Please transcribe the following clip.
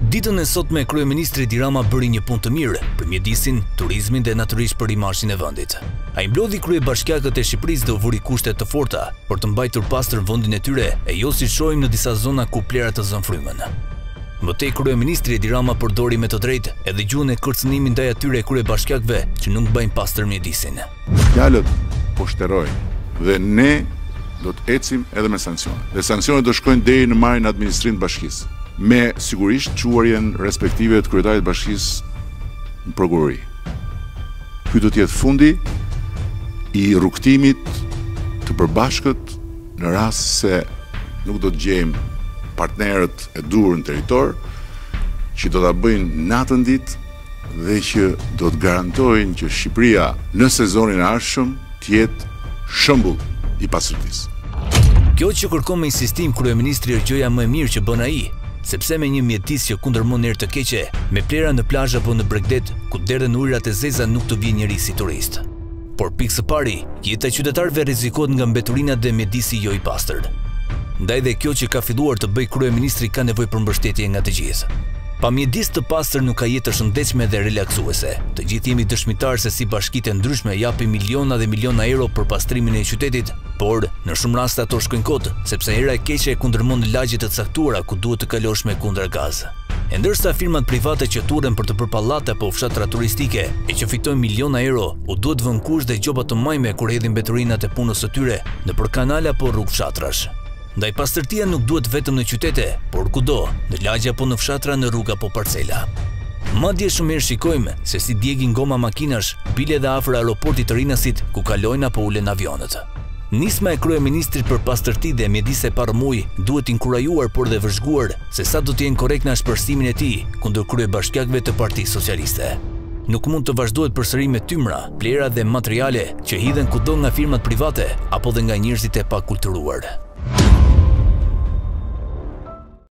Ditën e sotme kryeministri Edi Rama bëri një punë të mirë për mjedisin, turizmin dhe natyrisht për imazhin e vendit. Ai mblodhi kryebashkiakët e Shqipërisë dhe u vuri kushte të forta për të mbajtur pastër vendin e tyre e jo si shohim në disa zona ku plerat të zënë frymën. Mëtej kryeministri Edi Rama përdori me të drejtë edhe gjuhën e kërcënimit ndaj atyre kryebashkiakëve që nuk mbajnë pastër mjedisin. Fjalët po shterojnë dhe ne do të ecim edhe me sankcione. Dhe sankcionet do shkojnë deri në marrjen e administrimit të bashkisë, me sigurisht quarjen respektive të kryetarit të bashkisë në prokurori. Ky do të jetë fundi i rrugtimit të përbashkët në rast se nuk do të gjejmë partnerët e duhur në territor që do ta bëjnë natën ditë dhe që do të garantojnë që Shqipëria në sezonin e ardhshëm të jetë shembull i pastërtisë. Kjo që kërkon me insistim kryeministri është gjëja më e mirë që bën ai, sepse me një mjedis që kundërmon erë të keqe, me plera në plazh apo në Bregdet, ku derdhen ujërat e zeza nuk të vjen njeri si turist. Por pikë së pari, jeta e qytetarëve rrezikohet nga mbeturinat dhe mjedisi jo i pastër. Ndaj dhe kjo që ka filluar të bëj kryeministri ka nevojë për mbështetje nga të gjithë. Pa mjedis të pastër nuk ka jetë të shëndetshme dhe relaksuese. Të gjithë jemi dëshmitarë se si bashkitë e ndryshme japin miliona dhe miliona euro për pastrimin e qytetit, por në shumë raste ato shkojnë kot, sepse era e keqe e kundërmon lagje të caktuara ku duhet të kalosh me kundër gaz. E ndërsa firmat private që turren për të bërë pallate apo fshatra turistike e që fitojnë miliona euro, u duhet vënë kush dhe gjoba të majme kur hedhin mbeturinat e punës së tyre nëpër kanale apo rrugë fshatrash. Ndaj pastërtia nuk duhet vetëm në qytete, por kudo, në lagje apo në fshatra, në rruga apo parcela. Madje shumë herë shikojmë se si djegin goma makinash, bile dhe afër aeroportit të Rinasit ku kalojnë apo ulen avionët. Nisma e kryeministrit për pastërti dhe mjedise parëmuj duhet inkurajuar por dhe vëzhguar se sa do të jenë korrekt në ashpërsimin e tij kundër kryebashkiakëve të Partisë Socialiste. Nuk mund të vazhdohet përsëri me tymra, plera dhe materiale që hidhen kudo nga firmat private apo dhe nga njerëzit e pakulturuar.